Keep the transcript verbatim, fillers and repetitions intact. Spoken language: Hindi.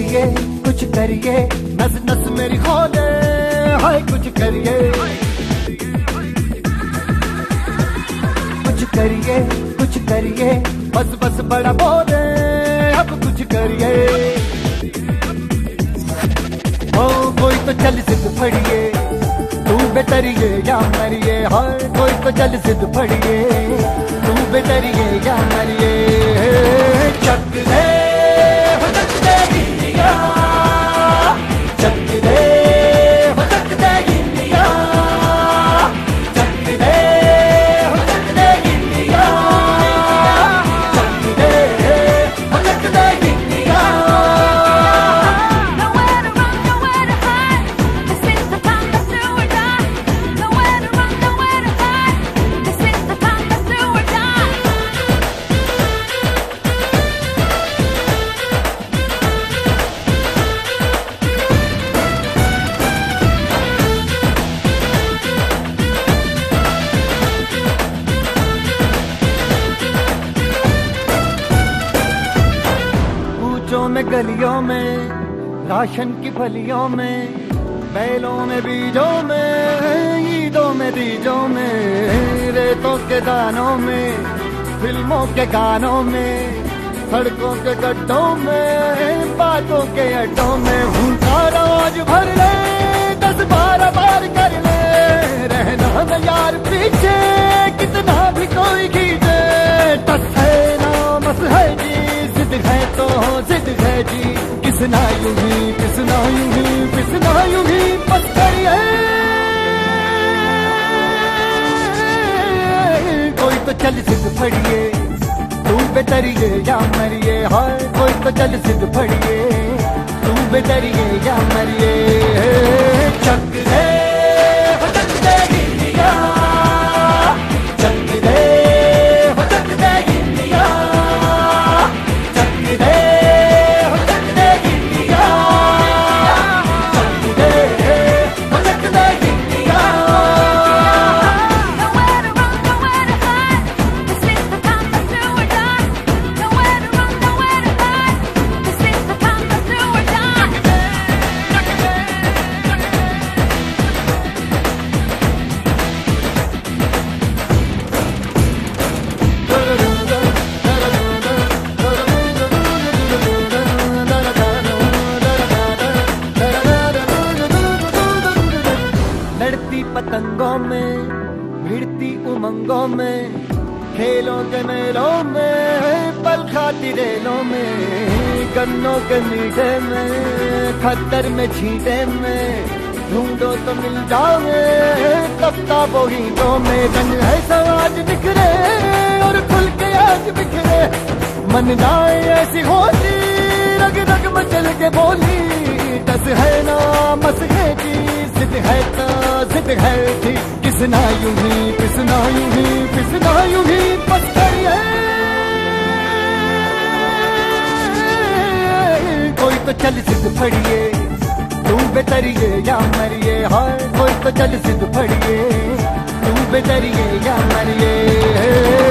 करिए कुछ करिए, नस नस मेरी खोले, हाय कुछ करिए कुछ करिए कुछ करिए, बस बस बड़ा बोले, अब कुछ करिए। ओ कोई तो चल जिद फड़िए, तू बेतरिए या मरिए, हाय कोई तो चल जिद फड़िए, तू बेतरिए या मरिए। चक दे हो चक दे इंडिया, चक दे हो चक दे इंडिया, चक दे हो चक दे इंडिया, चक दे हो चक दे इंडिया। में गलियों में, राशन की फलियों में, बैलों में बीजों में, ईदों में बीजों में, रेतों के दानों में, फिल्मों के गानों में, सड़कों के गड्ढों में, बातों के अड्डों में, भूखा रोज भर ले, दस बारह बार कर ले, रहना न यार पीछे, कितना भी कोई खींचे, टस है ना मस है जी, जिद है तो जिद है जी, किसना यूं ही किसना यूं ही किसना यूं ही बस करिए। कोई तो चल जिद फड़िए, तू बेतरिए या मरिए, हाय कोई तो चल जिद फड़िए, तू बेतरिए या मरिए। चक दे हो चक दे इंडिया, चक दे हो चक दे इंडिया, चक दे हो चक दे इंडिया, चक दे हो चक दे इंडिया। लड़ती पतंगों में, भिड़ती उमंगों में, खेलों के मेलों में, पल खाती रेलों में, गन्नों के मीठे में, खद्दर में छींटे में, ढूंढो तो मिल जाओगे, तपता बोहीदों में, रंग है समाज बिखरे और खुल के आज बिखरे, मन जाए ऐसी होती, रग रग मचल के बोली, टस है ना मस है जी, जिद है तो जिद है थी, किसना यूं ही किसना यूं ही किसना यूं ही बस करिए। कोई तो चल जिद फड़िए, तू बेतरिए या मरिए, हाय कोई तो चल जिद फड़िए, तू बेतरिए या मरिए।